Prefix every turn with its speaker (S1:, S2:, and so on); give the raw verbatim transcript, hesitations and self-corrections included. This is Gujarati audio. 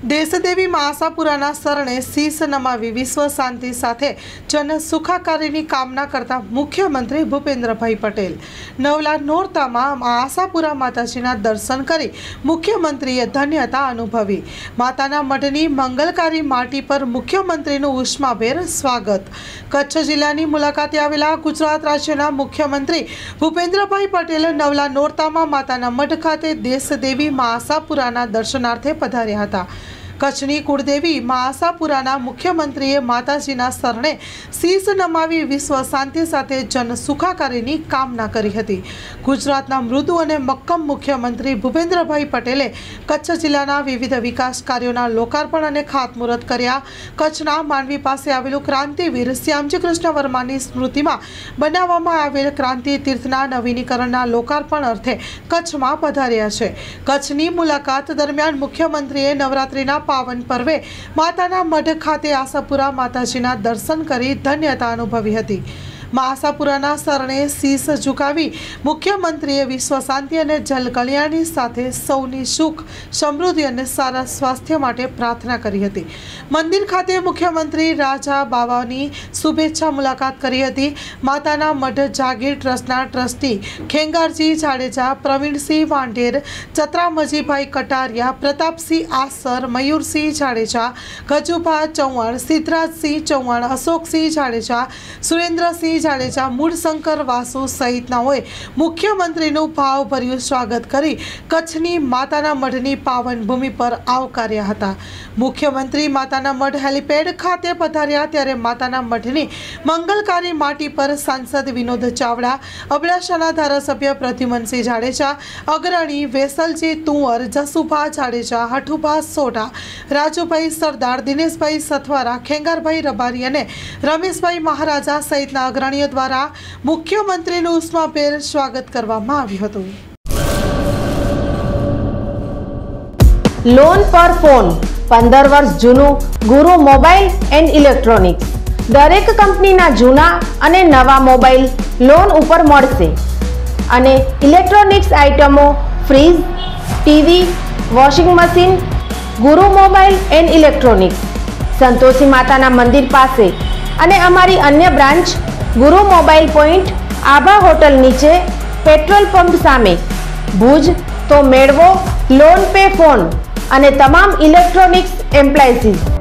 S1: દેશદેવી મા આશાપુરાના શરણે શીશ નમાવી વિશ્વ શાંતિ સાથે જન સુખાકારીની કામના કરતા મુખ્યમંત્રી ભૂપેન્દ્રભાઈ પટેલ નવલા નોરતામાં મા આશાપુરા માતાજીના દર્શન કરી મુખ્યમંત્રીએ ધન્યતા અનુભવી। માતાના મઢની મંગલકારી માટી પર મુખ્યમંત્રીનું ઉષ્માભેર સ્વાગત। કચ્છ જિલ્લાની મુલાકાતે આવેલા ગુજરાત રાજ્યના મુખ્યમંત્રી ભૂપેન્દ્રભાઈ પટેલ નવલા નોરતામાં માતાના મઢ ખાતે દેશદેવી મા આશાપુરાના દર્શનાર્થે પધાર્યા હતા। કચ્છની કુળદેવી મા આશાપુરાના મુખ્યમંત્રીએ માતાજીના શરણે શીશ નમાવી વિશ્વ શાંતિ સાથે જન સુખાકારીની કામના કરી હતી। ગુજરાતના મૃદુ અને મક્કમ મુખ્યમંત્રી ભૂપેન્દ્રભાઈ પટેલે કચ્છ જિલ્લાના વિવિધ વિકાસ કાર્યોના લોકાર્પણ અને ખાતમુહૂર્ત કર્યા। કચ્છના માંડવી પાસે આવેલું ક્રાંતિવીર શ્યામજી કૃષ્ણ વર્માની સ્મૃતિમાં બનાવવામાં આવેલ ક્રાંતિ તીર્થના નવીનીકરણના લોકાર્પણ અર્થે કચ્છમાં પધાર્યા છે। કચ્છની મુલાકાત દરમિયાન મુખ્યમંત્રીએ નવરાત્રિના પાવન પર્વે માતાના મઢ ખાતે આશાપુરા માતાજીના દર્શન કરી ધન્યતા અનુભવી હતી। મા આશાપુરાના શરણે શીશ ઝુકાવી મુખ્યમંત્રીએ વિશ્વ શાંતિ અને જલ કલ્યાણની સાથે સૌની સુખ સમૃદ્ધિ અને સારા સ્વાસ્થ્ય માટે પ્રાર્થના કરી હતી। મંદિર ખાતે મુખ્યમંત્રી રાજા બાવાની શુભેચ્છા મુલાકાત કરી હતી। માતાના મઢ જાગીર ટ્રસ્ટના ટ્રસ્ટી ખેંગારજી જાડેજા, પ્રવીણસિંહ વાંઢેર, ચત્રામજીભાઈ કટારિયા, પ્રતાપસિંહ આસર, મયુરસિંહ જાડેજા, ગજુભા ચૌહાણ, સિદ્ધરાજસિંહ ચૌહાણ, અશોકસિંહ જાડેજા, સુરેન્દ્રસિંહ જાડેજા, મૂળશંકર વાસુ સહિતનાઓએ મુખ્યમંત્રીનું ભાવભર્યું સ્વાગત કરી કચ્છની માતાના મઢની પાવન ભૂમિ પર આવકાર્યા હતા। મુખ્યમંત્રી માતાના મઢ હેલિપેડ ખાતે પધાર્યા ત્યારે માતાના મઢની મંગલકારી માટી પર સાંસદ વિનોદ ચાવડા, અબડાસાના ધારાસભ્ય પ્રદ્યુમનસિંહ જાડેજા, અગ્રણી વેસલજી તુંવર, જસુભા જાડેજા, હઠુભા સોઢા, રાજુભાઈ સરદાર, દિનેશભાઈ સથવારા, ખેંગારભાઈ રબારી અને રમેશભાઈ મહારાજા સહિતના અગ્રણીઓ દ્વારા મુખ્યમંત્રીનું ઉષ્માભેર સ્વાગત કરવામાં આવ્યું હતું।
S2: લોન પર ફોન પંદર વર્ષ જૂનું ગુરુ મોબાઈલ એન્ડ ઇલેક્ટ્રોનિક્સ દરેક કંપનીના જૂના અને નવા મોબાઈલ લોન ઉપર મળશે અને ઇલેક્ટ્રોનિક્સ આઇટમો fridge, TV, washing machine Guru mobile and electronics Santoshi માતાના મંદિર પાસે અને અમારી અન્ય branch Guru mobile point Abha hotel નીચે પેટ્રોલ પંપ સામે ભુજ। તો મેળવો લોન પે ફોન અને તમામ ઇલેક્ટ્રોનિક્સ એપ્લાયન્સીસ।